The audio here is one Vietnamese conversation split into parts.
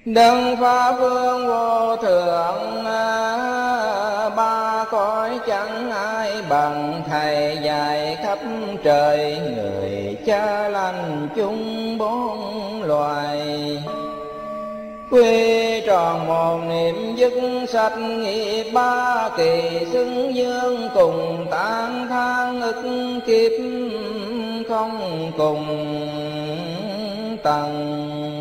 Đấng Pháp Vương vô thượng, ba cõi chẳng ai bằng Thầy dạy khắp trời, người cha lành chung bốn loài. Quy tròn một niệm dứt sạch nghiệp ba kỳ, xưng dương cùng tán thán ức kiếp không cùng tầng.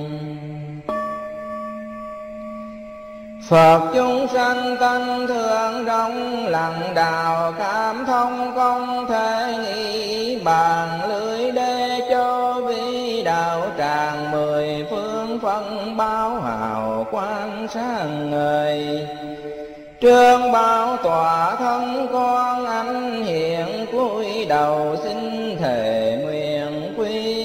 Phật chúng sanh tăng thượng trong lặng đạo, cảm thông không thể nghĩ bàn, lưỡi đê cho vi đạo tràng mười phương phân báo hào quang sáng ngời. Trương bảo tỏa thân con anh hiện, cúi đầu xin thề nguyện quy.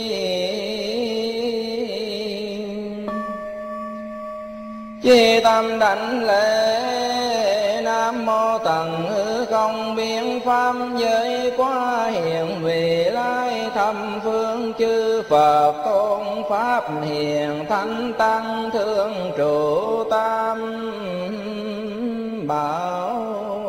Chi tâm đảnh lễ Nam Mô Tần Hư Không biến pháp giới quá hiện, vị lai thâm phương chư Phật tôn pháp hiền, thánh tăng thương trụ tam bảo.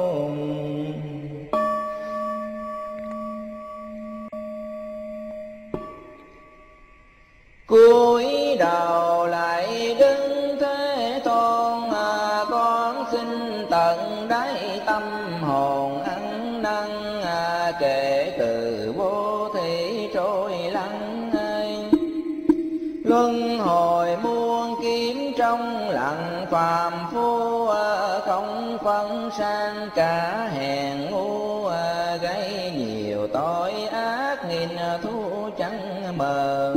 Cúi đầu lại đứng Thế Tôn, con xin tận đáy tâm hồn ăn năn, kể từ vô thủy trôi lắng. Luân hồi muôn kiếm trong lặng phàm phu, không phân sang cả hèn ngu, gây nhiều tội ác nghìn thu chẳng mờn.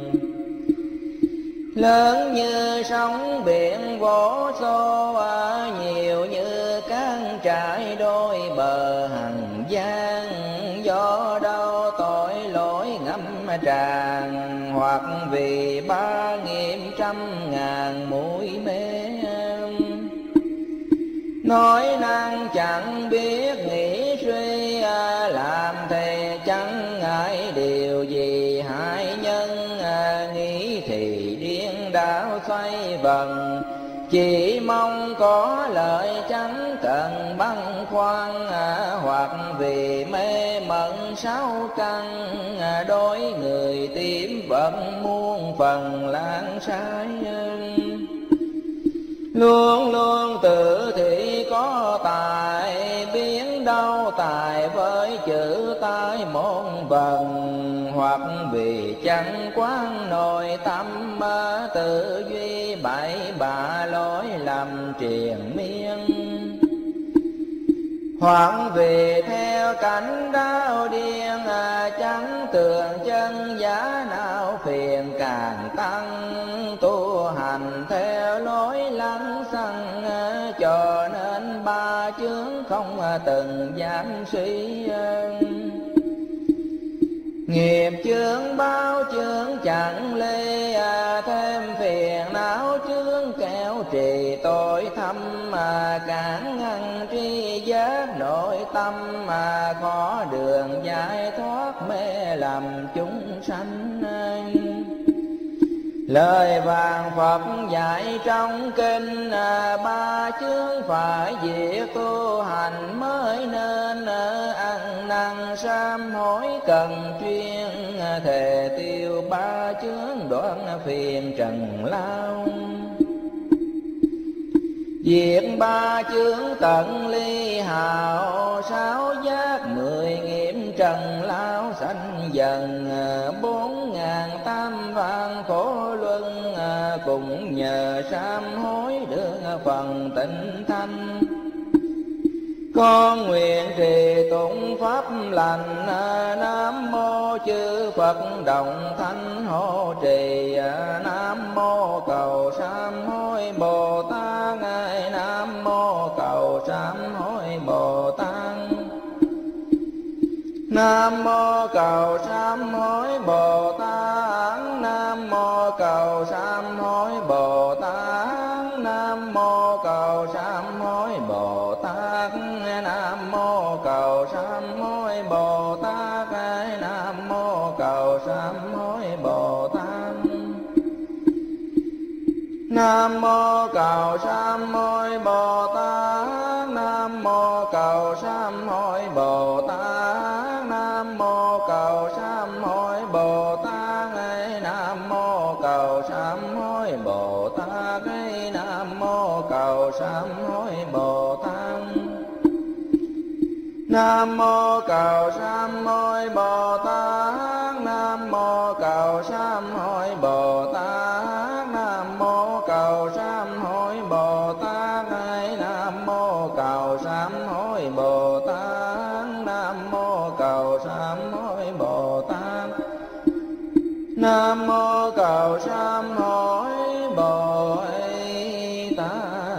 Lớn như sóng biển vỗ xô, nhiều như cát trải đôi bờ hằng gian. Do đâu tội lỗi ngâm tràn, hoặc vì ba nghiệp trăm ngàn mũi mê. Nói năng chẳng biết nghĩ suy, làm thề chẳng ngại điều gì hại nhân. Nghĩ thì điên đảo xoay vần, chỉ mong có lợi chẳng cần băn khoăn. Hoặc vì mê mẩn sáu căn, đối người tím vẫn muôn phần lãng sai. Luôn luôn tự thị có tài, biến đâu tài với chữ tai môn vần. Hoặc vì chẳng quán nội tâm, tự duy bậy bạ lối lầm triền miên. Hoặc vì theo cảnh đau điên, chẳng tường chân giá nào phiền càng tăng. Tu hành theo lối lăng xăng, cho nên ba chướng không từng dám suy. Nghiệp chướng báo chướng chẳng lê, thêm phiền não chướng kéo trì tội thâm. Cản ngăn tri giác nội tâm, khó đường giải thoát mê lầm chúng sanh. Lời vàng Phật dạy trong kinh, ba chướng phải diệt tu hành mới nên. Ăn năn sám hối cần chuyên, thề tiêu ba chướng đoạn phiền trần lao. Diệt ba chướng tận ly hào, sáu giác mười nghiệp trần lao sanh dần. 4.000 vạn khổ luân, cùng nhờ sám hối được phần tịnh thanh. Con nguyện trì tụng pháp lành, Nam mô chư Phật đồng thanh hộ trì. Nam mô cầu sám hối Bồ Tát, Nam mô cầu sám hối Bồ Tát. Nam mô cầu sám hối Bồ Tát, Nam mô cầu sám hối Bồ Tát. Nam mô cầu sám hối Bồ Tát, Nam mô cầu sám hối Bồ Tát. Nam mô cầu sám hối Bồ Tát. Nam mô Cầu Sám Hối Bồ Tát. Nam mô Cầu Sám Hối Bồ Tát. Nam mô Cầu Sám Hối Bồ Tát. Nam mô Cầu Sám Hối Bồ Tát. Nam mô Cầu Sám Hối Bồ Tát. Nam mô Cầu Sám Hối Bồ Tát. Nam mô Cầu Sám Hối Bồ Tát. Nam mô Cầu Sám Hối Bồ Tát. Nam mô Cầu Sám Hối Bồ Tát. Nam mô Cầu Sám Hối Bồ Tát. Nam mô Cầu Sám Hối Bồ Tát.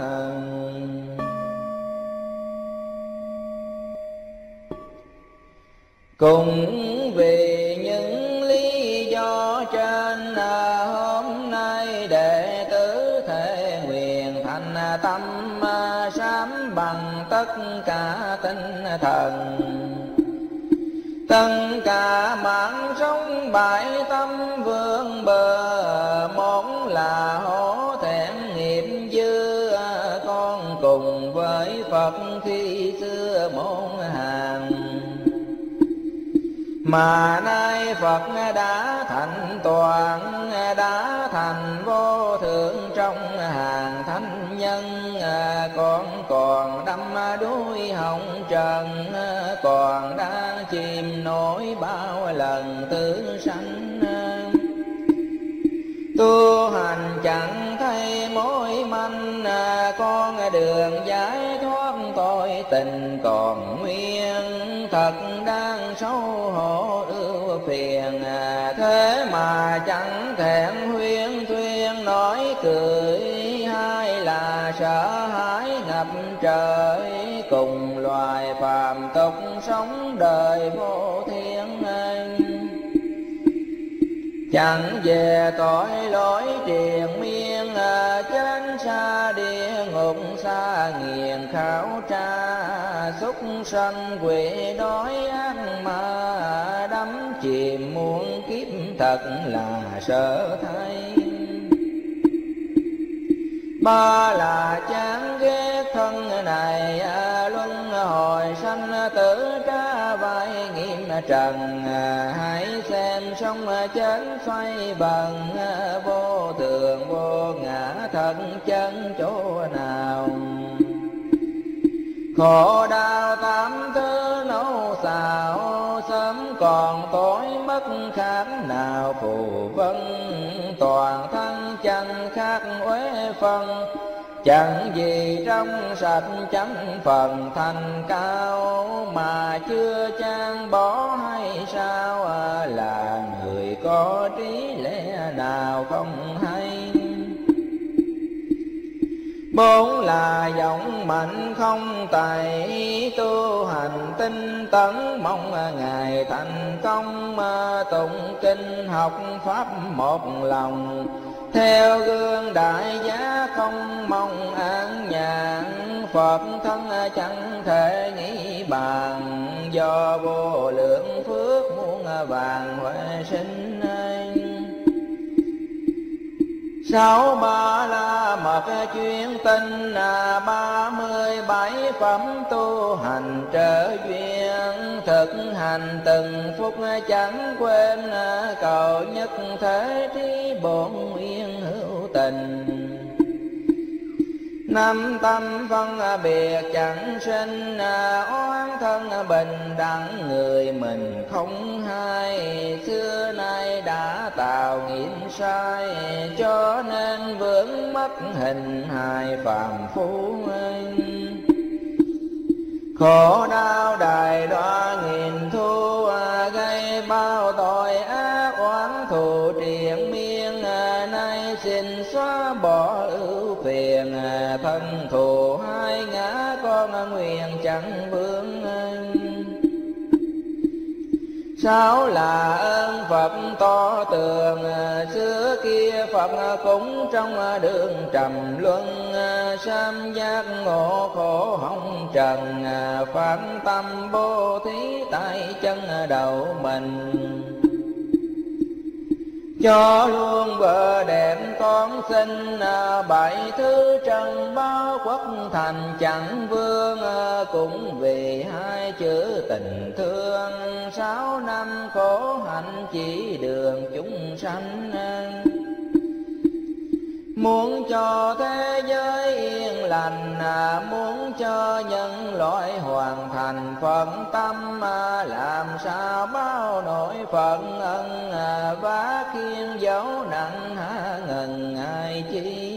Cùng vì những lý do trên, hôm nay đệ tử thể nguyện thành tâm sám bằng tất cả tinh thần, tất cả mạng sống bại tâm vương bờ. Một là hổ thẹn nghiệp dư, con cùng với Phật khi xưa môn hàng. Mà nay Phật đã thành toàn, đã thành vô thượng trong hàng thánh nhân. Con còn đắm đuối hồng trần, còn đang chìm nổi bao lần tử sanh. Tu hành chẳng thấy mối manh, con đường giải thoát tội tình còn nguyên. Thật đang xấu hổ ưu phiền, thế mà chẳng thẹn huyên thuyên nói cười. Hay là sợ hãi ngập trời, cùng loài phàm tục sống đời vô thiên. Chẳng về tội lỗi triền miên, chánh xa địa ngục xa nghiền khảo tra. Súc sanh quỷ đói ác ma, đắm chìm muôn kiếp thật là sợ thay. Ba là chán ghét thân này, luân hồi sanh tử tra vai nghiêm trần. Hãy xem sống chết xoay bằng, vô thường vô ngã thân chân chỗ nào. Khổ đau tám thứ nấu xào, sớm còn tối mất khác nào phù vân. Toàn thân chẳng khác uế phân, chẳng gì trong sạch chẳng phần thành cao. Mà chưa chan bỏ hay sao, là người có trí lẽ nào không hay. Bốn là giọng mạnh không tài, tu hành tinh tấn mong ngày thành công. Tụng kinh học pháp một lòng, theo gương đại giá không mong an nhàn. Phật thân chẳng thể nghĩ bàn, do vô lượng phước muôn vàng huệ sinh. Sáu ba la mật chuyên tinh, 37 phẩm tu hành trở duyên. Thực hành từng phút chẳng quên, cầu nhất thế trí bổn nguyên hữu tình. Năm tâm phân biệt chẳng sinh, oán thân bình đẳng người mình không hay. Xưa nay đã tạo nghiệp sai, cho nên vướng mất hình hài phàm phu. Khổ đau đài đoa nghìn thu, gây bao tội ác oán thù triền miên. Nay xin xóa bỏ ưu phiền, thân thù hai ngã con nguyện chẳng vướng. Sáu là ơn Phật to tường, xưa kia Phật cũng trong đường trầm luân. Sam giác ngộ khổ hồng trần, phán tâm bố thí tại chân đầu mình. cho luôn vợ đẹp con xinh, bảy thứ trần bao quốc thành chẳng vương, cũng vì hai chữ tình thương. 6 năm khổ hạnh chỉ đường chúng sanh, muốn cho thế giới yên lành, muốn cho nhân loại hoàn thành phận tâm, làm sao bao nỗi phận ân, vá khiên dấu nặng ngần ai chi.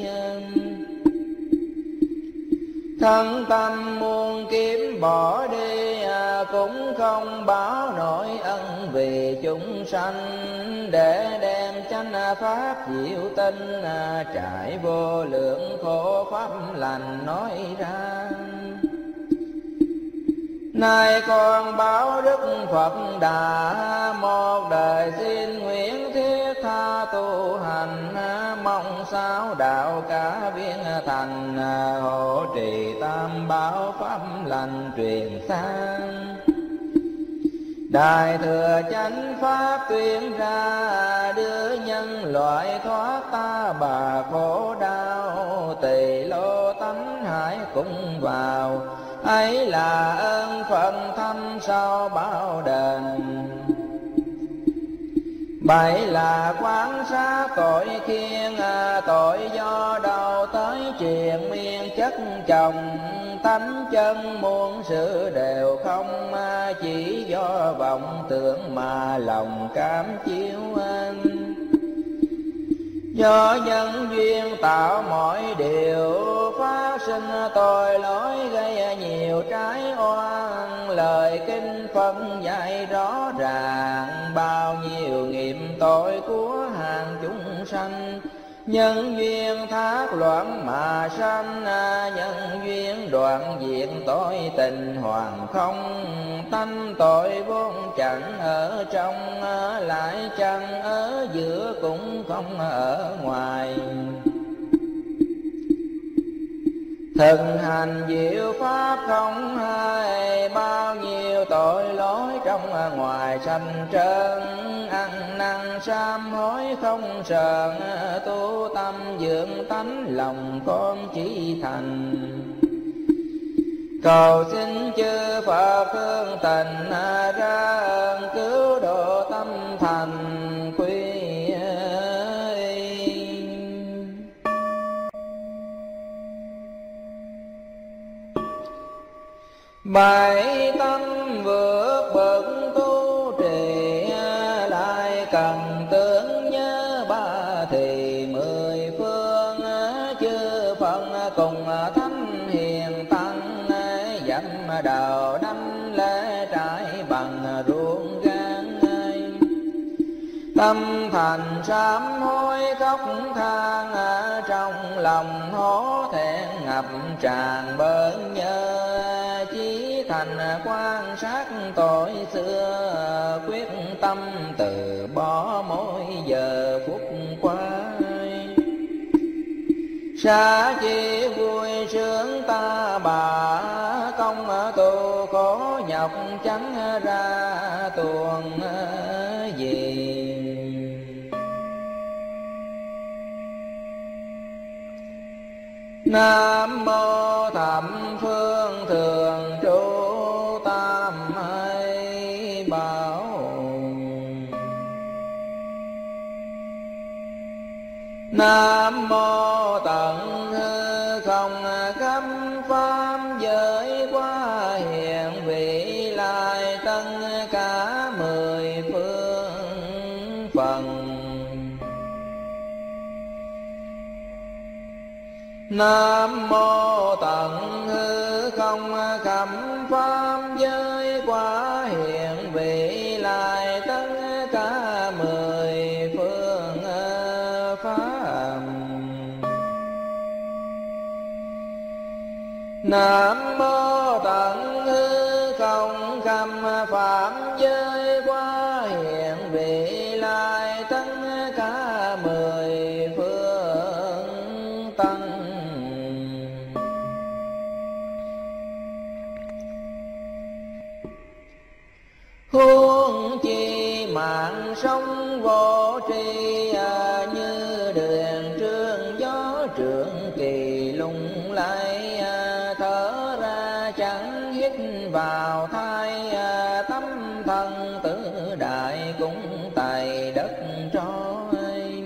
Thân tâm muôn kiếm bỏ đi, cũng không báo nổi ân vì chúng sanh, để đem chánh pháp diệu tinh, trải vô lượng khổ pháp lành nói ra. Nay con báo Đức Phật Đà, một đời xin nguyện thiết tha tu hành, mong sao đạo cả viên thành, hộ trì tam bảo pháp lành truyền sang. Đại thừa chánh pháp tuyên ra, đưa nhân loại thoát ta bà khổ đau, tỳ lô tánh hải cũng vào, ấy là ơn phận thâm sâu bao đền. Bảy là quán sát tội khiên, tội do đâu tới triền miên chất chồng, tánh chân muôn sự đều không, chỉ do vọng tưởng mà lòng cảm chiếu anh. Do nhân duyên tạo mọi điều, phát sinh tội lỗi gây nhiều trái oan, lời kinh phân dạy rõ ràng, bao nhiêu nghiệp tội của hàng chúng sanh. Nhân duyên thác loạn mà sanh, nhân duyên đoạn diệt tội tình hoàn không, tánh tội vốn chẳng ở trong, lại chẳng ở giữa cũng không ở ngoài. Thực hành diệu pháp không hay, bao nhiêu tội lỗi trong ngoài sanh trơn, ăn năn sám hối không sờn, tu tâm dưỡng tánh lòng con chỉ thành. Cầu xin chư Phật thương tình, ra ơn cứu độ tâm thành quy. Bảy tâm vượt bậc tu trì, lại cần tưởng nhớ ba thì 10 phương. Chư Phật cùng thánh hiền tăng, dặm đầu đắm lễ trải bằng ruộng gan. Tâm thành sám hối khóc than, trong lòng hổ thẹn ngập tràn bớn nhớ. Chí thành quan sát tội xưa, quyết tâm từ bỏ mỗi giờ phút qua. Xa chi vui sướng ta bà, công tu khổ nhọc chẳng ra tuồng gì. Nam mô thập phương thường trụ tam hay bảo. Nam mô tận hư không khắp pháp giới, qua hiện vị lai tất cả 10 phương phần. Nam mô tận hư không khắp pháp giới, qua hiện vị lai tất cả 10 phương pháp. Nam mô tận hư không khắp pháp giới, qua hiện vị lai tất cả 10 phương tăng. Huống chi mạng sống vô tri, thân tứ đại cũng tài đất trói.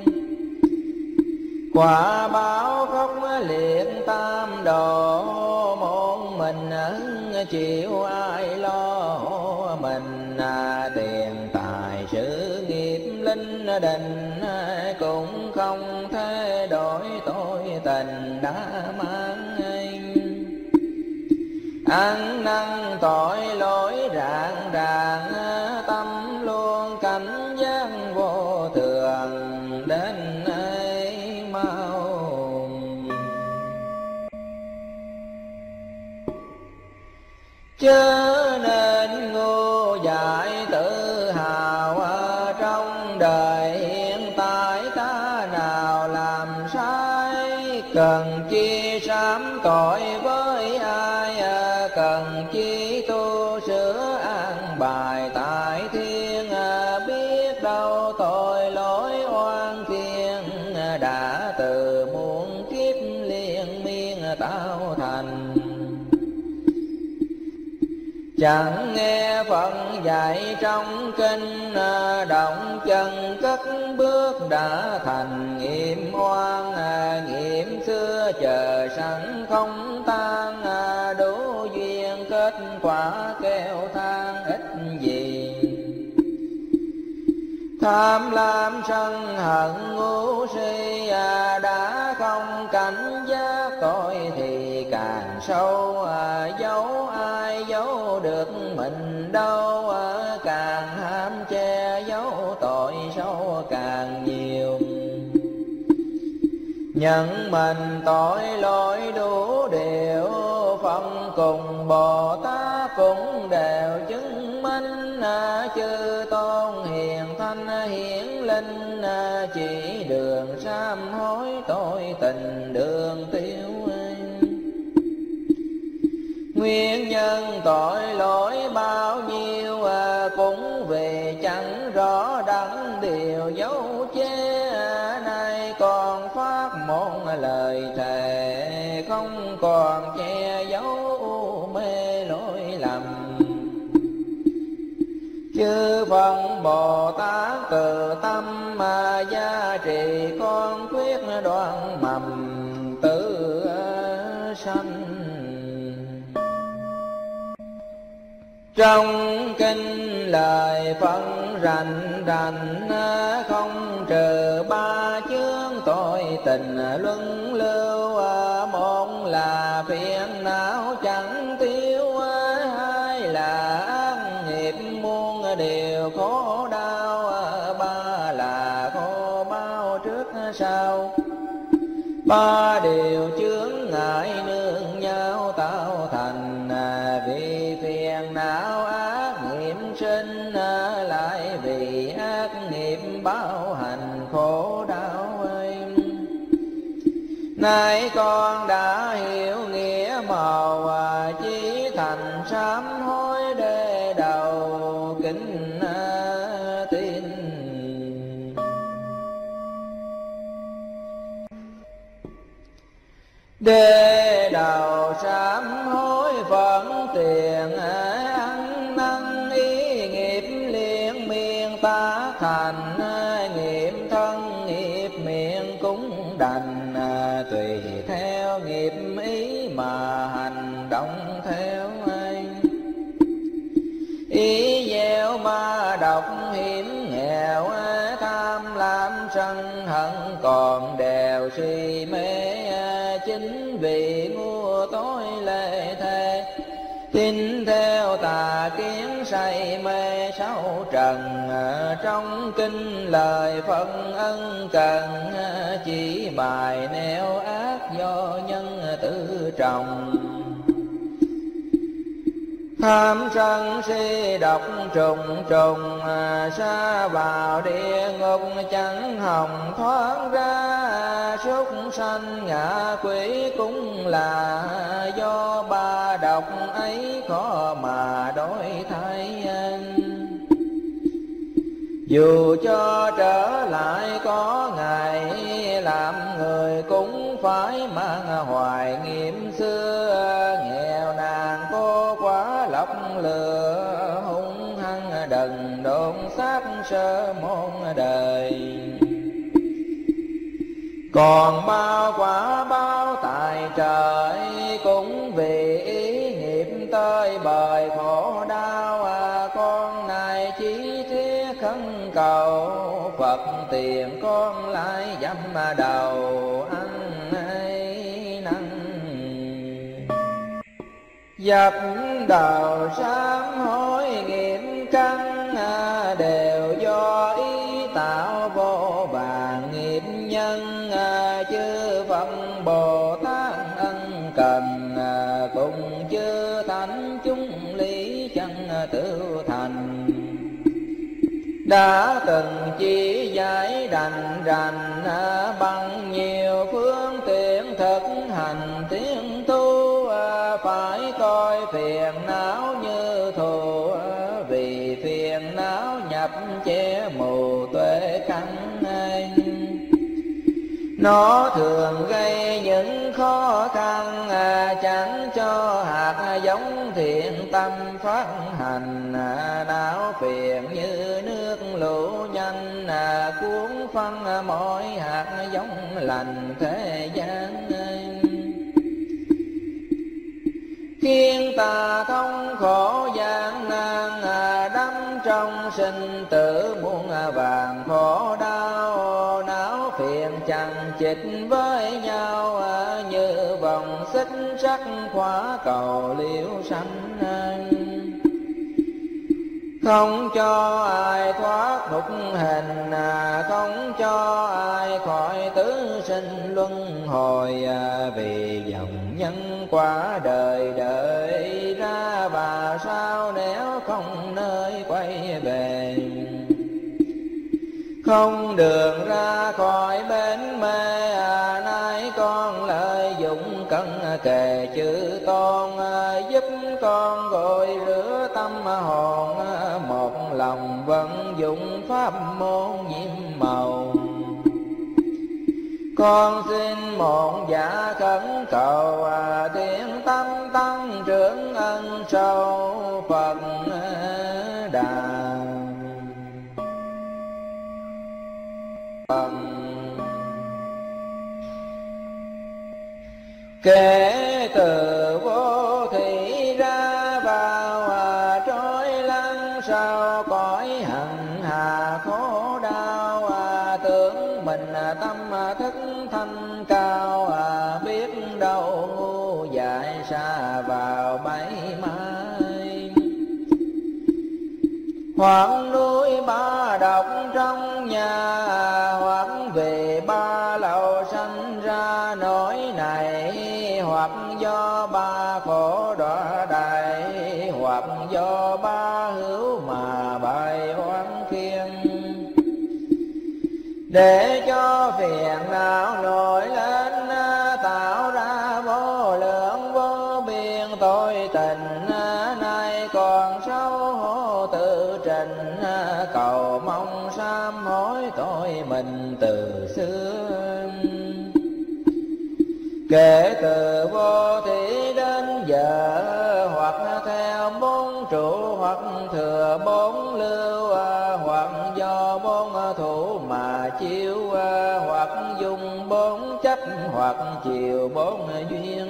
Quả báo khóc liệt tam độ, một mình chịu ai lo mình. Tiền tài sự nghiệp linh đình cũng không thể đổi tội tình đã mang. Ăn năn tội lỗi rạng ràng, tâm luôn cảnh giác vô thường đến ấy mau. Chớ nên ngu dại tự hào, trong đời hiện tại ta nào làm sai. Cần chi sám tội với ai, cần chi tu sửa an bài tại thiên. Biết đâu tội lỗi oan khiên, đã từ muôn kiếp liên miên tạo thành. Chẳng nghe Phật dạy trong kinh, động chân cất bước đã thành nghiệp oan. Nghiệp xưa chờ sẵn không tan, đủ duyên kết quả kêu than ít gì. Tham lam sân hận ngu si, đã không cảnh giác tội thì càng sâu. Giấu ai giấu được mình đâu, càng ham che giấu tội sâu càng nhiều. Nhận mình tội lỗi đủ điều, phân cùng Bồ Tát cũng đều chứng minh. Chư tôn hiền thanh hiển linh, chỉ đường sám hối tội tình đường tiêu. Nguyên nhân tội lỗi bao nhiêu, cũng vì chẳng rõ đắn điều dấu che. Nay còn phát một lời thề, không còn che giấu mê lỗi lầm. Chư Phật Bồ Tát từ tâm, gia trì con quyết đoạn mầm tử sanh. Trong kinh lời Phật rành rành, không trừ ba chướng tội tình luân lưu. Một là phiền não chẳng tiêu, hai là ác nghiệp muôn điều khổ đau, ba là khổ bao trước sau. Ba điều chướng ngại nương nhau tạo thành, vì phiền não ác nghiệp sinh, lại vì ác nghiệp báo hành khổ đau ấy. Nay con đã hiểu nghĩa màu, chí thành sám hối để đầu kính tin. Để đầu sám hối vẫn tiền, ăn năn ý nghiệp liên miên ta thành. Nghiệp thân nghiệp miệng cũng đành, tùy theo nghiệp ý mà hành động theo anh. Ý gieo ba độc hiểm nghèo, tham lam sân hận còn đều si mê. Chính vì ngu tối lệ thế, tin theo tà kiến say mê sáu trần. Trong kinh lời Phật ân cần, chỉ bài nẻo ác do nhân tự trồng. Tham sân si độc trùng trùng, sa vào địa ngục chẳng hòng thoát ra. Súc sanh ngạ quỷ cũng là do ba độc ấy khó mà đổi thay. Dù cho trở lại có ngày, làm người cũng phải mang hoài nghiệp xưa. Nghèo nàn cô quá lọc lừa, hung hăng đời trần đốn xác sơ môn đời. Còn bao quả báo tại trời, cũng vì ý nghiệp tới bời khổ đau. Con này chỉ thiết khấn cầu, Phật tiền con lại dám đầu ăn hay năn. Dập đầu sám hối nghiệp căn, đều do ý tạo vô vàn nghiệp nhân. Chư Phật Bồ Tát ân cần, cùng chư thánh chúng lý chân tự thành. Đã từng chỉ giải đành rành, bằng nhiều phương tiện thực hành tiến tu. Phải coi phiền não như thù, vì phiền não nhập che mù tuệ căn. Nó thường gây những khó khăn, chẳng cho hạt giống thiện tâm phát hành. Não phiền như nước lũ nhanh, cuốn phân mọi hạt giống lành thế gian. Khiến ta thống khổ gian nan, đắm trong sinh tử muôn vàng khổ đau. Não phiền chằng chịt với nhau, như vòng xích sắt khóa cầu liễu sanh. Không cho ai thoát nhục hình, không cho ai khỏi tứ sinh luân hồi. Vì dòng nhân quả đời đợi ra, và sao nếu không nơi quay về. Không đường ra khỏi bến mê, nay con lợi dụng cân kề chữ tôn. Giúp con gội rửa tâm hồn, một lòng vận dụng pháp môn nhiệm màu. Con xin một dạ khẩn cầu, tiếng tâm tăng trưởng ân sâu Phật Đà. Kể từ vô thị ra vào, trôi lăn sau cõi hằng hà khổ đau. Tưởng mình tâm thức thanh cao, biết đâu ngu dại xa vào bẫy mai. Hoặc núi ba độc trong nhà, hoặc về ba lậu sanh ra nỗi này. Hoặc do ba khổ đọa đại, hoặc do ba hữu mà bài oán khiên. Để cho phiền não nổi lên, tạo ra vô lượng vô biên tội tình. Nay còn xấu hổ tự trình, cầu mong sám hối tội mình từ xưa. Kể từ vô thị đến giờ, hoặc theo bốn trụ, hoặc thừa bốn lưu, hoặc do bốn thủ mà chiếu, hoặc dùng bốn chấp, hoặc chiều bốn duyên.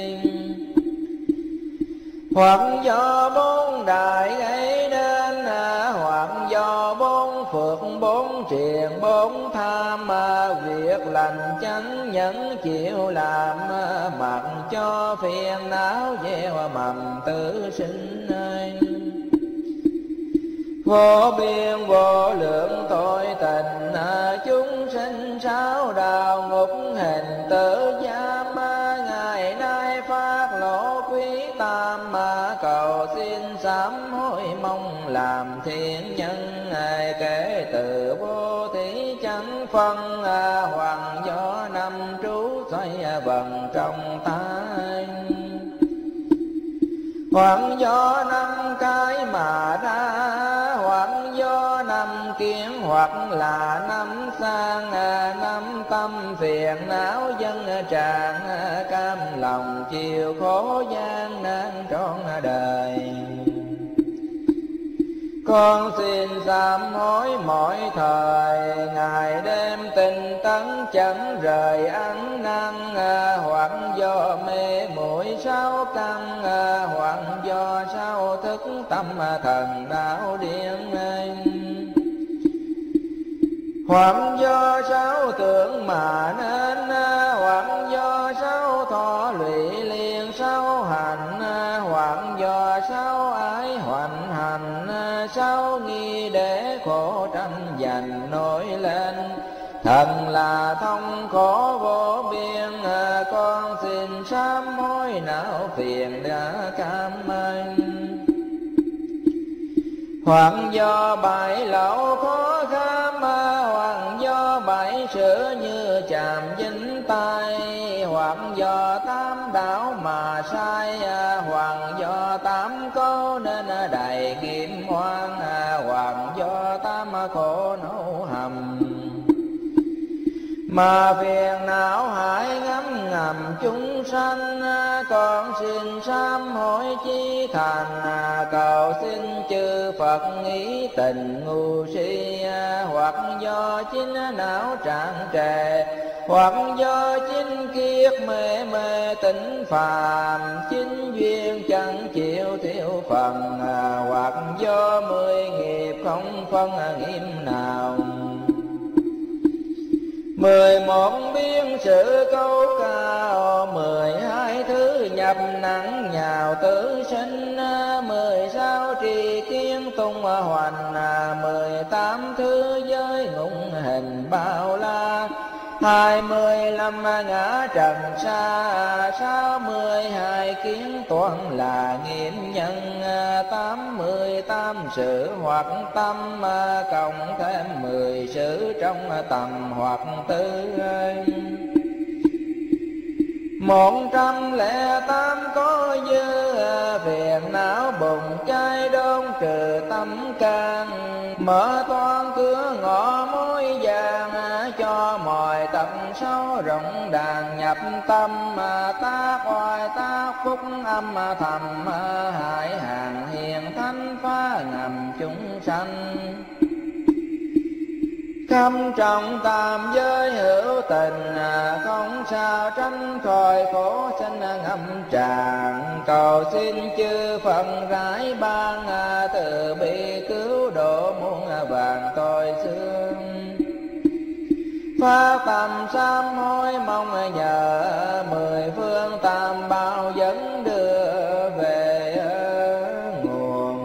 Hoặc do bốn đại gây đến, hoặc do bốn phước bốn triền bốn tham. Việc lành chánh nhẫn chịu làm, mặc cho phiền não gieo mầm tử sinh. Vô biên vô lượng tội tình, chúng sinh sáu đạo ngục hình tử giam. Ngày nay phát lộ quý tam, cầu xin sám hối mong làm thiện nhân. Kể từ vô thí chẳng phân, hoàng gió năm trú xoay vần trong tay. Hoặc do năm cái mà ra, hoặc do năm kiến, hoặc là năm sang. Năm tâm phiền não dân tràn, cam lòng chịu khổ gian nan trọn đời. Con xin sám hối mỗi thời, ngày đêm tinh tấn chẳng rời ăn năn, hoặc do mê muội sáu căn, hoặc do sao thức tâm thần đạo điên, hoặc do sáu tưởng mà nên, hoặc do sáu thọ lụy liền sáu hành, hoặc do sáu ái hoành hành, sáu nghi để khổ tranh giành nổi lên. Thần là thông khổ vô biên, con xin sám hối não phiền đã cam anh. Hoặc do bại lậu khó kham, hoặc do bại sự như chàm dính tay, hoặc do tám đảo mà sai, hoặc do tám cố nên đầy nghiệp oan, hoặc do tám khổ nấu hầm. Mà phiền não hại ngấm ngầm chúng sanh, con xin sám hối chí thành, cầu xin chư Phật nghĩ tình ngu si, hoặc do chính não trạng trề, hoặc do chính kiết mê mê tỉnh phàm, chính duyên chẳng chịu thiếu phần, hoặc do 10 nghiệp không phân nghiêm nào. 11 biến sự câu cao, 12 thứ nhập nặng nhào tử sinh, 16 trì kiến tung hoành, 18 thứ giới ngụng hình bao la, 25 ngã trần xa, 62 kiến toán là nghiệm nhân, 88 sự hoặc tâm, cộng thêm 10 sự trong tầm hoặc tư. 108 có dư, phiền não bùng cháy đốn trừ tâm can, mở toan cửa ngõ mối vàng, cho mọi tận sâu rộng đàn nhập tâm, tác oai tác phúc âm thầm, hại hàng hiền thánh phá ngầm chúng sanh. Khâm trọng tam giới hữu tình, không sao tránh khỏi khổ sanh ngâm tràn, cầu xin chư Phật rải ban, từ bi cứu độ muôn vàng tội xương. Phá tâm sám hối mong nhờ, 10 phương tam bảo dẫn đưa về nguồn.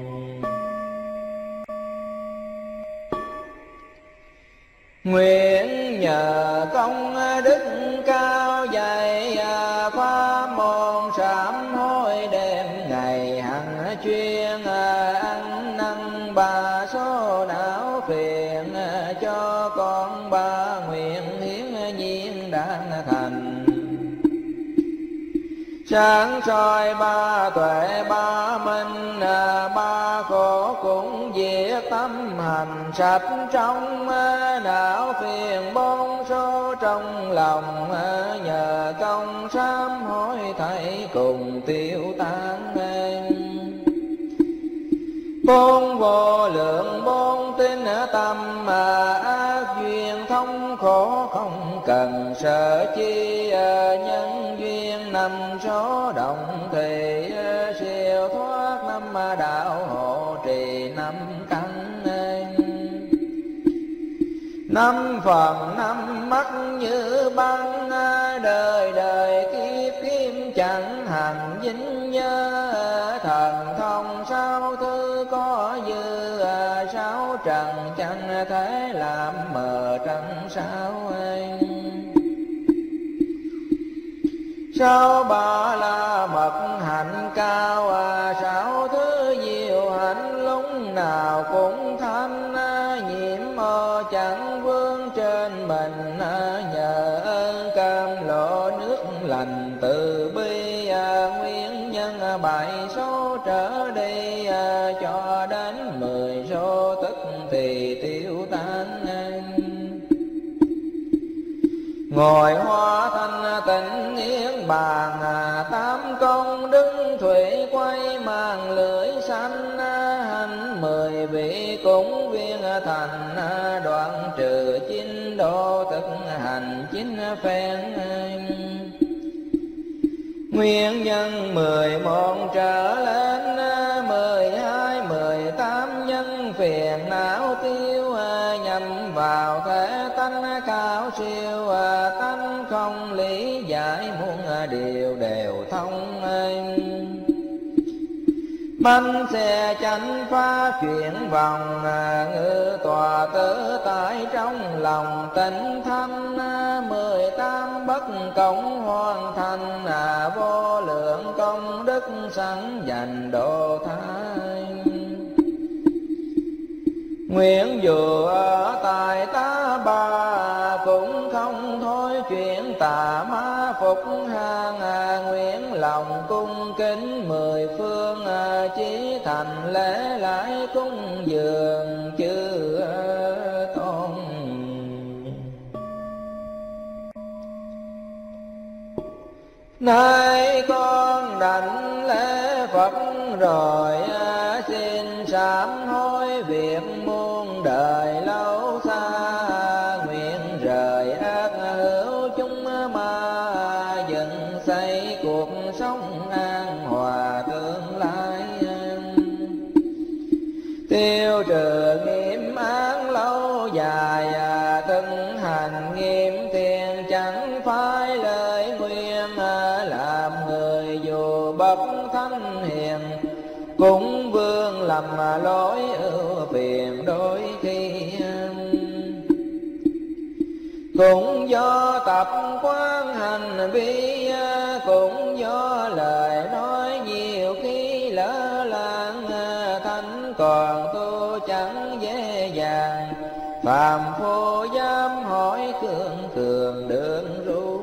Nguyện nhờ công đức cao dày, pháp môn sám hối đêm ngày hằng chuyên, ăn năn ba số não phiền, cho con ba nguyện hiến nhiên đang thành. Sáng soi ba tuệ ba minh, ba khổ cũng diệt tâm hành sạch trong, não phiền bốn số trong lòng, nhờ công sám hối thảy cùng tiêu tan. Bốn vô lượng bốn tín tâm, ác duyên thống khổ không cần sợ chi, nhân duyên năm số động thì, siêu thoát năm đạo hộ trì năm căn. 5 phần 5 mắt như băng, đời đời kiếp kiếp chẳng hành dính nhớ, thần thông 6 thứ có dư, 6 trần chẳng thể làm mờ trần sao anh. 6 ba la mật hạnh cao, 6 thứ diệu hạnh lúc nào cũng thanh, nhiễm mơ chẳng vương trên mình, nhờ ơn cam lộ nước lành từ bi, nguyên nhân 7 số trở đi, cho đến 10 số tức thì tiêu tan. Ngồi hoa thanh tịnh niết bàn, 8 công đức thủy quay màn lưỡi xanh, hành 10 vị cúng viên thành, đoạn trừ chín độ thực hành chín phen. Nguyên nhân 11 trở lên, 12, 18 nhân phiền não tiêu, nhằm vào thể tánh cao siêu, tánh không lý giải muôn điều đều thông. Bánh xe chánh phá chuyển vòng, ngự tòa tự tại trong lòng tịnh thanh. 18 bất cộng hoàn thành, vô lượng công đức sẵn dành độ thái. Nguyện dù ở tại tá bà, cũng không thôi chuyện tà ma phục hàng. Nguyện lòng cung kính 10 phương, chí thành lễ lại cúng dường chư tôn. Nay con đảnh lễ Phật rồi, xin sám hối việc muôn đời lâu xa. Nguyện rời ác hữu chúng ma, dựng xây cuộc sống an hòa tương lai. Tiêu trừ nghiêm án lâu dài, thực hành nghiêm thiền chẳng phải lời nguyên. Làm người dù bậc thánh hiền, cũng vương lầm lỗi ưu phiền đôi khi. Cũng do tập quán hành vi, cũng do lời nói nhiều khi lỡ làng. Thánh còn tu chẳng dễ dàng, phàm phu dám hỏi cường cường đường ru.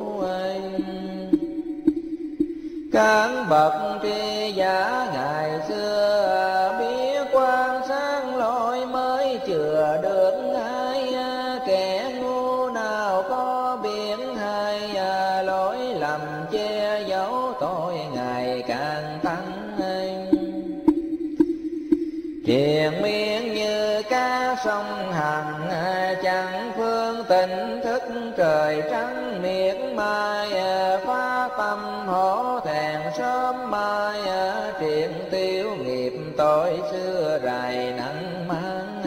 Các bậc tri giả ngày xưa, biết quan sát lỗi mới chừa được ai. Kẻ ngu nào có biết hay, lỗi lầm che giấu tội ngày càng tăng. Triền miên như cá sông Hằng, chẳng phương tỉnh thức trời trắng miệt mai. Phá tâm hổ thẹn sớm mai, triền tiêu nghiệp tội xưa rày nặng mang.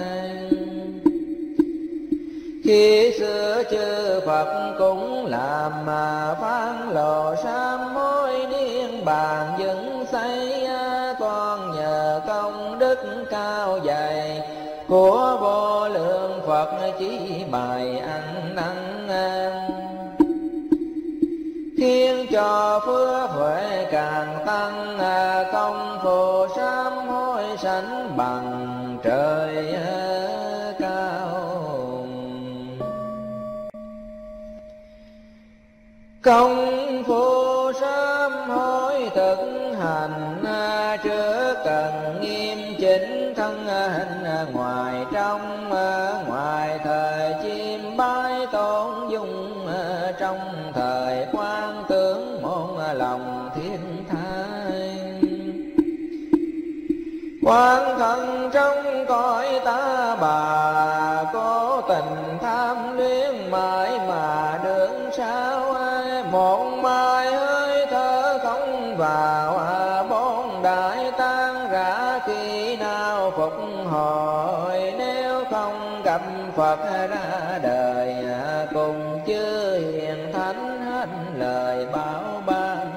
Khi xưa chư Phật cũng làm, phán lộ sám hối niên bàn dựng xây. Toàn nhờ công đức cao dày của vô lượng Phật, chỉ bài ăn năn. Khiến cho phước huệ càng tăng, công phu sám hối sánh bằng trời cao. Công phu sám hối thực hành, trước cần nghiêm chỉnh thân hình ngoài trong. Ngoài thời chim bái tôn dung, trong thời quan tướng môn lòng thiên thái. Quan thân trong cõi ta bà, cố tình tham luyến mãi mà được sao. Một mai hơi thở không vào, bốn đại tan rã khi nào phục hồi. Nếu không gặp Phật ra đời, cùng chư hiền thánh hết lời bảo ban.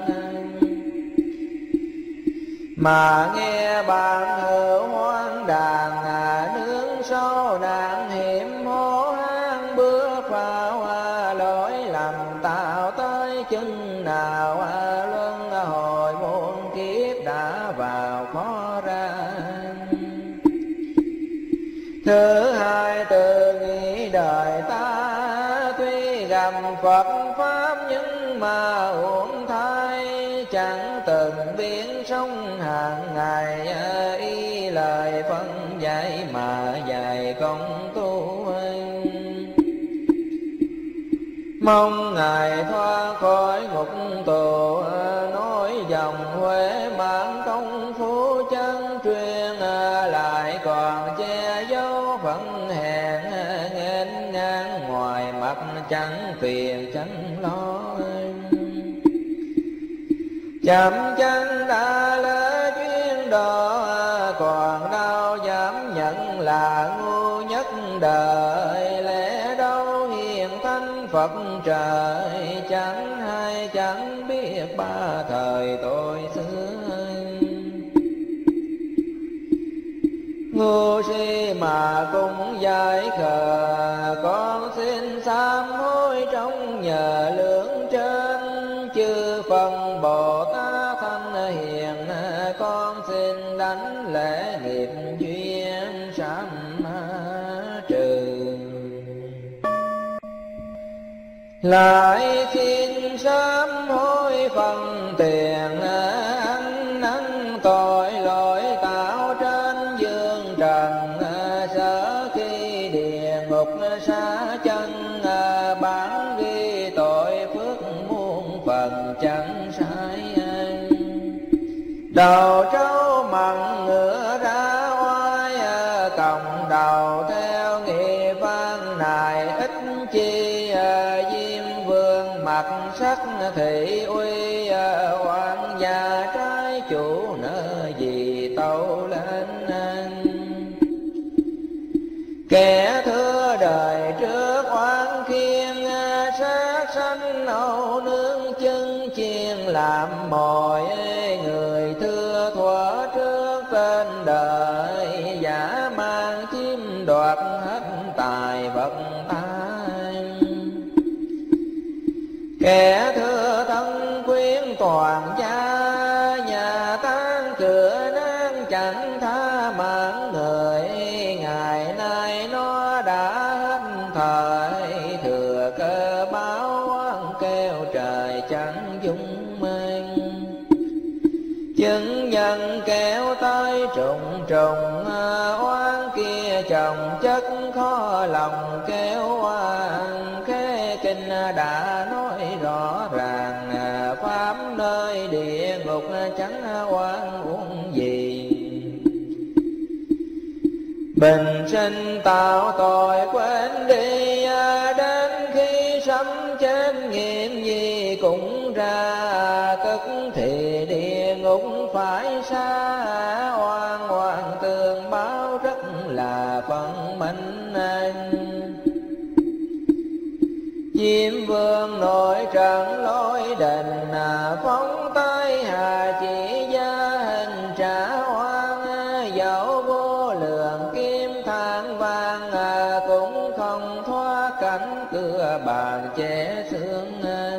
Mà nghe bạn hữu hoang đàn, nướng sâu nạn hiểm hố hang bước vào. Lỗi lầm tạo tới chừng nào, luân hồi muôn kiếp đã vào khó ra. Thứ hai từ nghĩ đời ta, tuy gặp Phật Pháp nhưng mà uổng thai. Chẳng từng biến sống hàng ngày, y lời phân dạy mà dạy công tu. Mong Ngài thoát khỏi ngục tù, nói dòng Huệ mãn công phu chân truyền. Lại còn chẳng phiền chẳng lo. Chậm chân đã lỡ chuyến đó, còn đâu dám nhận là ngu nhất đời. Lẽ đâu hiền thánh Phật trời, chẳng hay chẳng biết ba thời tôi xưa. Ngu si mà cũng giải khờ, con xin sám hối trong nhờ lương trên. Chư phần Bồ Tát thanh hiền, con xin đánh lễ nghiệp duyên sám trừ. Lại xin sám hối phần tiền, ăn năn tội lỗi tạo trên dương trần. Sở khi địa ngục xa chân, bản ghi tội phước muôn phần chẳng sai. Đầu trâu mặn ngựa ra oai, còng đầu theo nghị văn này ít chi. Diêm vương mặt sắc thị uy, hoàng gia trái chủ nợ gì tâu lên. Kẻ thưa đời trước oán khiên, sát sanh âu nương chân chiên làm mồi. Người thưa thuở trước trên đời, giả mang chiếm đoạt hết tài vật tai. Kẻ thưa thân quyến toàn gia, nhà tan cửa nang chẳng tha mạng người. Ngày nay nó đã hết thời, thừa cơ báo oán kêu trời chẳng dung mang. Chứng nhân kéo tới trùng trùng, oán kia chồng chất khó lòng kéo oan. Khế kinh đã nói rõ ràng, pháp nơi địa ngục chẳng oan uổng gì. Bình sinh tạo tội quên đi, đến khi sấm chết nghiệm gì cũng ra. Tức thì địa ngục phải xa, oan oan tương báo rất là phận mệnh. Diêm vương nội trận lối đình, phóng tay hà chỉ gia hình trả oan. Dẫu vô lượng kim than vàng, cũng không thoát cảnh cửa bàn che xương.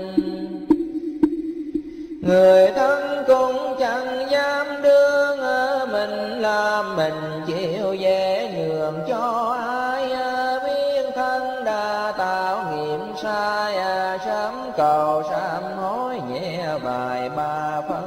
Người thân cũng chẳng dám đương, mình làm mình chịu dễ nhường cho ai. Biết thân đã tạo nghiệp sai, sớm cầu sám hối nhẹ bài ba phân.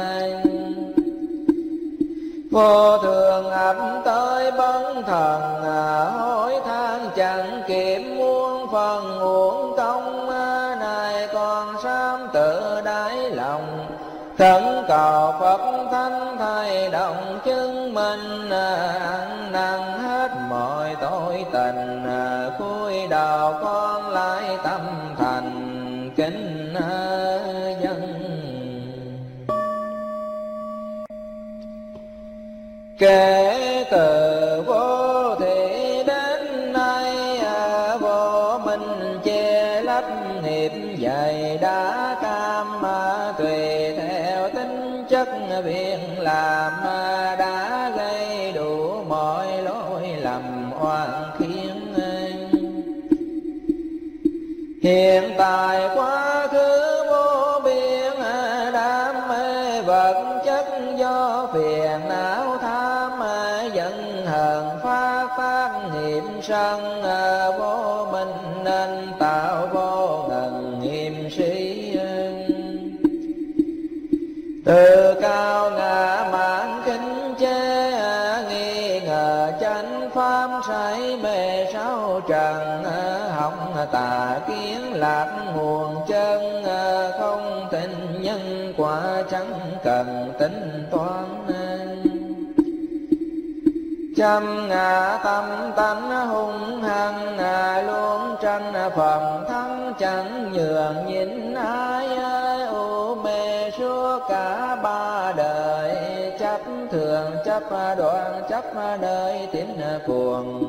Vô thường ập tới bấn thần, hối than chẳng kịp muôn phần uổng công. Này con sám tự đáy lòng, khẩn cầu Phật thánh thay động chứng minh. Ăn năn hết mọi tội tình, cúi đầu con lại tâm thành kính dân. Kể từ vô thị đến nay, vô minh che lấp nghiệp dày đã cam. Tùy theo tính chất việc làm, đã gây đủ mọi lỗi lầm oan khiên. Hiện tại quá khứ vô biên, đam mê vật chất do phiền não tham. Giận hờn phát tác nghiệp sân, vô minh nên tạo vô ngần nghiêm sĩ. Từ cao ngã mạn khinh chê, nghi ngờ chánh pháp say mê sáu trần. Hỏng tà kiến lạc nguồn chân, không tin nhân quả chẳng cần tính toán. Xâm ngã tâm tánh hung hăng, luôn tranh phần thắng chẳng nhường nhịn ai. U mê suốt cả ba đời, chấp thường chấp đoạn chấp nơi tín cuồng.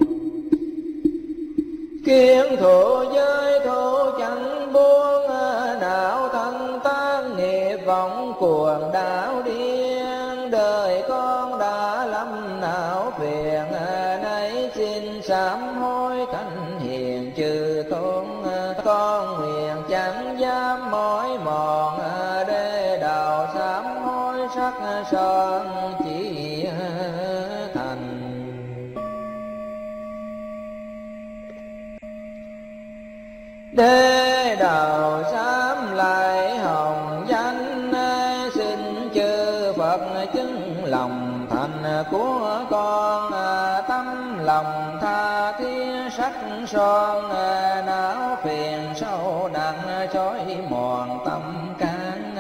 Kiến thủ giới thủ chẳng buông, não thân tác nghiệp vọng cuồng đảo điên. Đời con đã lâm não phiền, nay xin sám hối thánh hiền chư tôn. Con nguyện chẳng dám mỏi mòn, để đầu sám hối sắc son chỉ thành. Đế đầu sám lại hồng danh, xin chư Phật chứng lòng thành của con. Tâm lòng tha thiết sắc son, não phiền sâu nặng chói mòn tâm can.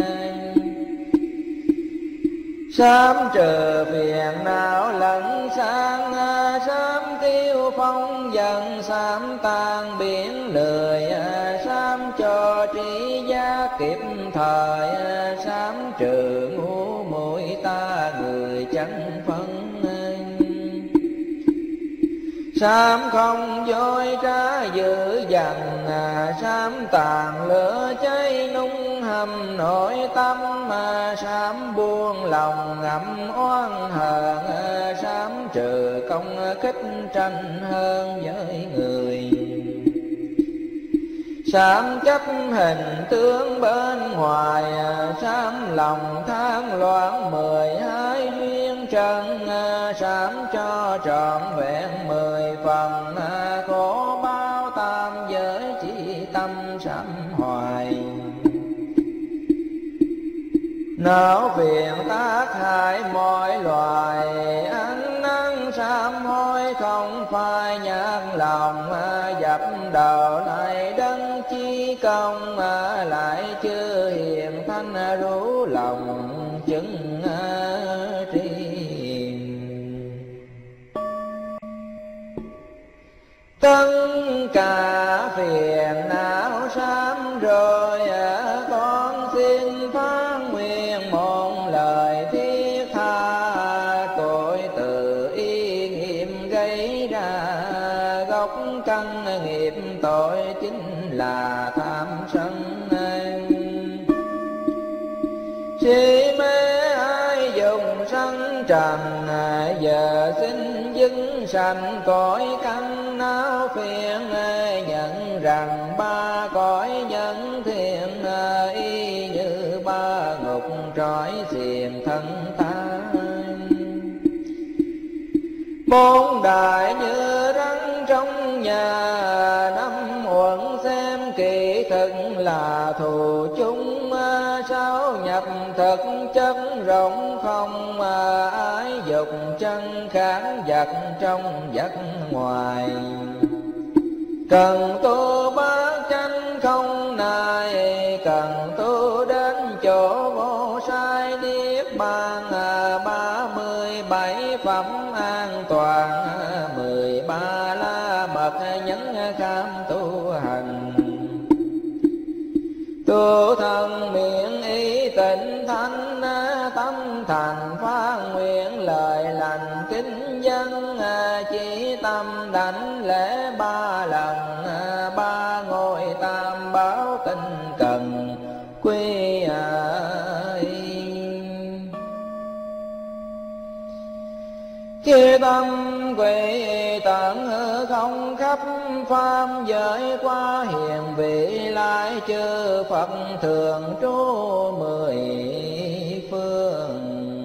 Sám trừ phiền não lẫn sang, sám tiêu phong dần sám tan biển lười. Sám cho trí giác kịp thời, sám trừ ngu muội ta người chẳng phân. Sám không dối trá dữ dằn, sám tàn lửa cháy nung hầm nội tâm. Sám buông lòng ngậm oan hờn, sám trừ công kích tranh hơn với người. Sám chấp hình tướng bên ngoài, sám lòng than loạn 12 duyên trần. Sám cho trọn vẹn 10 phần, khổ bao tam giới chỉ tâm sám hoài. Não phiền tác hại mọi loài, ăn năn sám hối không phai nhạt lòng. Dập đầu này đấng chi công, lại chưa hiền thanh rủ lòng chứng tri. Tất cả phiền não sám rồi, con xin phán nguyện một lời thiết tha. Tội từ ý nghiệm gây ra, gốc căn nghiệp tội chính là tham sân. Si mê ai dùng sân trần, giờ xin dưng sanh cõi căn. Não phiền nhận rằng ba cõi nhân thiện, y như ba ngục trói xiềng thân ta. Bốn đại như rắn trong nhà, năm uẩn xem kỳ thực là thù chung. Sao nhập thực chất rộng không, ái dục chân kháng vật trong vật ngoài. Cần tu bát chánh không nài, cần tu đến chỗ vô sai niết bàn. 37 phẩm an toàn, 13 la mật nhấn kham tu hành. Tu thân miệng ý tịnh thanh, tâm thành phát nguyện lời lành kính dân. Chỉ tâm đảnh lễ 3 lần, 3 ngôi tam bảo tinh cần quy ai. Khi tâm quỳ tận hư không khắp pháp giới, qua hiền vị lai chư Phật thường trú 10 phương.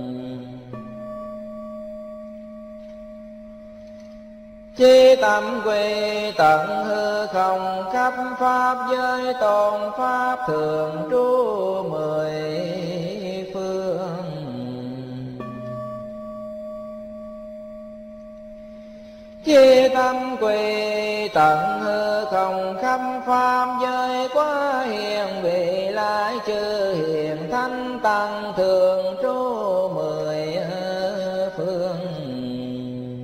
Chi tâm quy tận hư không khắp pháp giới, tôn pháp thường trú 10 phương. Chi tâm quy tận hư không khắp pháp giới, quá hiền vị lai chư hiền thánh tăng thường trú 10 phương.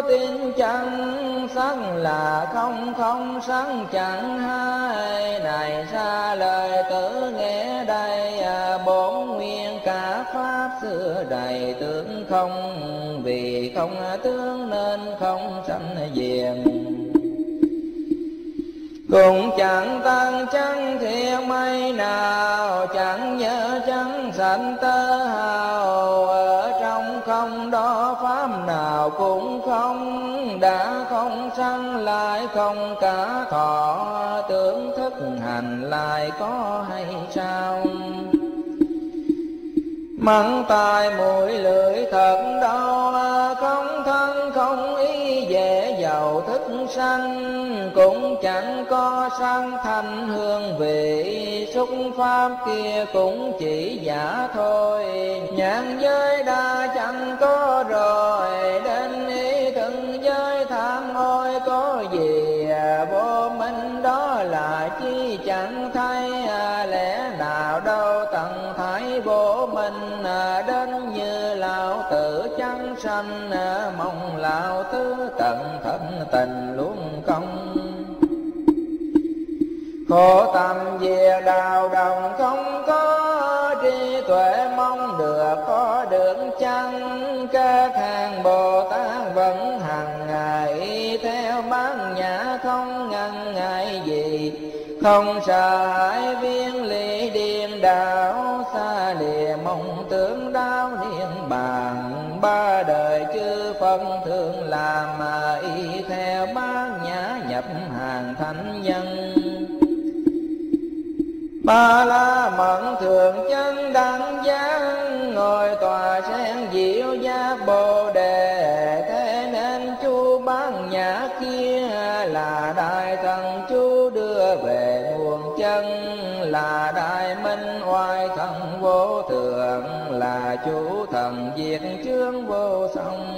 tin chân, sắc là không, không sắc chẳng hai. Này xa lời tử nghe đây, bổn nguyên cả pháp xưa đầy tướng không. Vì không tướng nên không sanh diệm, cũng chẳng tăng chẳng thiện mây nào, chẳng nhớ chẳng sanh tơ hào. Ở trong không đó pháp nào cũng không, đã không sanh lại không cả thọ. Tưởng thức hành lại có hay sao? Mắng tai mũi lưỡi thật đau, không thân không ý dễ giàu thức sanh. Cũng chẳng có sang thanh hương vị, xúc pháp kia cũng chỉ giả thôi. Nhãn giới đa chẳng có rồi, đến ý từng giới tham ôi có gì. Vô minh đó là chi chẳng thấy, lẽ nào đâu tận thấy vô minh. Đến như lão tử chẳng sanh, mong lão tử tận thân tình luôn công. Khổ tâm về đạo đồng không có, trí tuệ mong được có được chăng. Các hàng Bồ Tát vẫn hằng ngày, theo bát nhã không ngần ngại gì. Không sợ hãi viên lý điên đảo, xa lìa mong tưởng đáo niên bàn. Ba đời chư phân thường làm, y theo bát nhã nhập hàng thánh nhân. Ba la mẫn thường chân đẳng giác, ngồi tòa sen diệu giác bồ đề. Thế nên chú bát nhã kia là đại thần chú đưa về nguồn chân. Là đại minh oai thần vô thượng, là chủ thần diệt chướng vô song.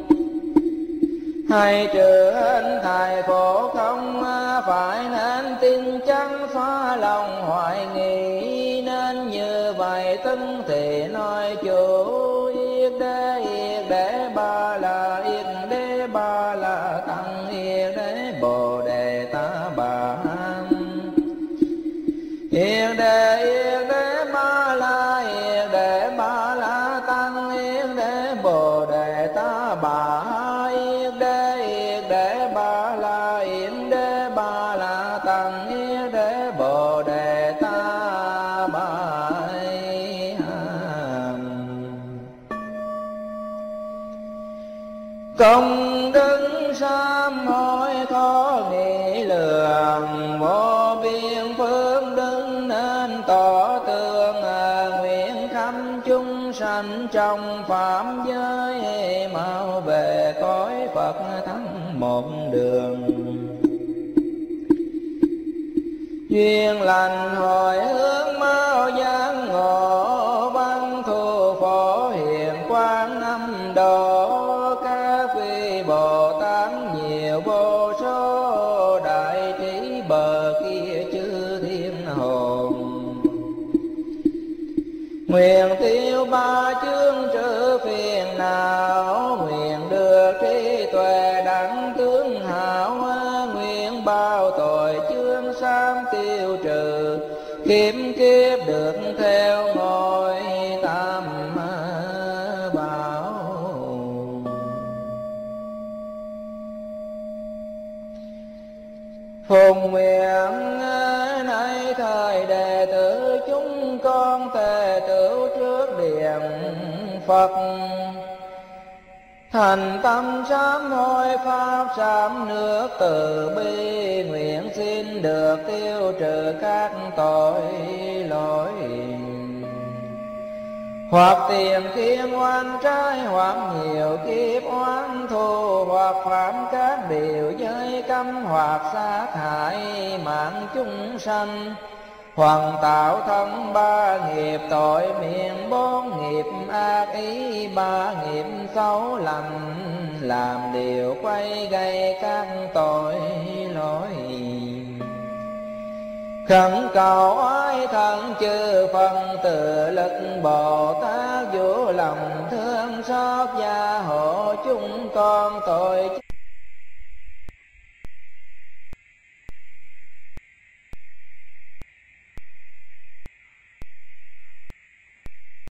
Hay trừ hình thầy khổ không, phải nên tin chắn phá lòng hoài nghi. Nên như vậy tính thì nói chủ, yết đế ba la, yết đế ba la tăng, yết đế bồ đề ta bà. Yết đế ba la, yết đế ba la tăng, yết đế bồ đề ta bà. Công đức sám hối khó nghĩ lường, vô biên phước đức nên tỏ tường. Nguyện khắp chúng sanh trong phạm giới, mau về cõi Phật thắng một đường. Duyên lành hồi hướng mau giác ngộ, văn thu phổ hiền quang âm độ. Bồ Tát nhiều vô số, đại trí bờ kia chư thiên hồn. Nguyện tiêu ba chướng trừ phiền não, nguyện được trí tuệ đẳng tướng hảo. Nguyện bao tội chướng sám tiêu trừ, kiếp kiếp được theo ngôi tam bảo. Phùng nguyện nay thời đệ tử chúng con tề tửu trước điện Phật, thành tâm sám hối pháp sám nước từ bi. Nguyện xin được tiêu trừ các tội lỗi, hoặc tiền kiên oan trái, hoặc nhiều kiếp oán thù, hoặc phạm các điều giới cấm, hoặc sát hại mạng chúng sanh, hoặc tạo thân ba nghiệp tội miệng, bốn nghiệp ác ý, ba nghiệp xấu lầm, làm điều quay gây các tội lỗi. khẩn cầu oai thần chư phần tự lực Bồ Tát, vua lòng thương xót gia hộ chúng con tội